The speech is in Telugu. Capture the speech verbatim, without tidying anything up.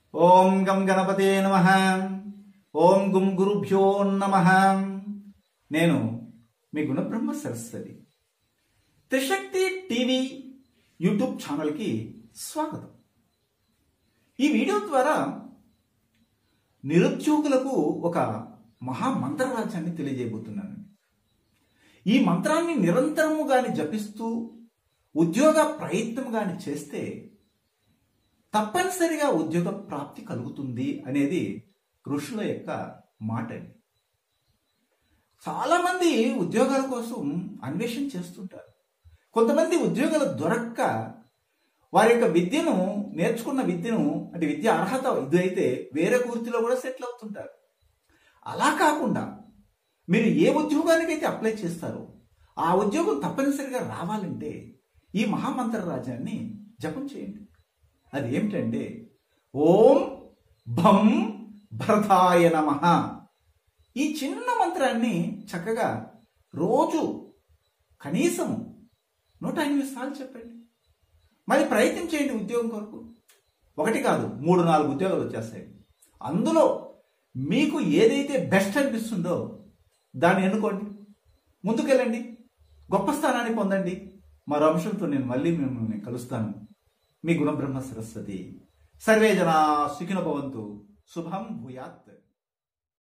ఓం గం గణపతే నమః. ఓం గుం గురుభ్యో నమః. నేను మీ గుణబ్రహ్మ సరస్వతి. త్రిశక్తి టీవీ యూట్యూబ్ ఛానల్కి స్వాగతం. ఈ వీడియో ద్వారా నిరుద్యోగులకు ఒక మహా మంత్రరాజ్యాన్ని తెలియజేయబోతున్నాను. ఈ మంత్రాన్ని నిరంతరము గాని జపిస్తూ ఉద్యోగ ప్రయత్నం గాని చేస్తే తప్పనిసరిగా ఉద్యోగ ప్రాప్తి కలుగుతుంది అనేది ఋషుల యొక్క మాట. చాలా మంది ఉద్యోగాల కోసం అన్వేషణ చేస్తుంటారు. కొంతమంది ఉద్యోగాలు దొరక్క వారి యొక్క విద్యను నేర్చుకున్న విద్యను అంటే విద్య అర్హత ఇది అయితే వేరే వృత్తిలో కూడా సెటిల్ అవుతుంటారు. అలా కాకుండా మీరు ఏ ఉద్యోగానికైతే అప్లై చేస్తారో ఆ ఉద్యోగం తప్పనిసరిగా రావాలంటే ఈ మహామంత్ర రాజ్యాన్ని జపం చేయండి. అది ఏమిటంటే ఓం భం భరతాయ నమః. ఈ చిన్న మంత్రాన్ని చక్కగా రోజు కనీసం నూట ఎనిమిది సార్లు చెప్పండి. మరి ప్రయత్నం చేయండి ఉద్యోగం కొరకు. ఒకటి కాదు, మూడు నాలుగు ఉద్యోగాలు వచ్చేస్తాయి. అందులో మీకు ఏదైతే బెస్ట్ అనిపిస్తుందో దాన్ని ఎన్నుకోండి, ముందుకెళ్ళండి, గొప్ప స్థానాన్ని పొందండి. మరో అంశంతో నేను మళ్ళీ మిమ్మల్ని కలుస్తాను. మీ గుణబ్రహ్మ సరస్వతి. సర్వే జనా సుఖినో భవంతు. శుభం భూయాత్.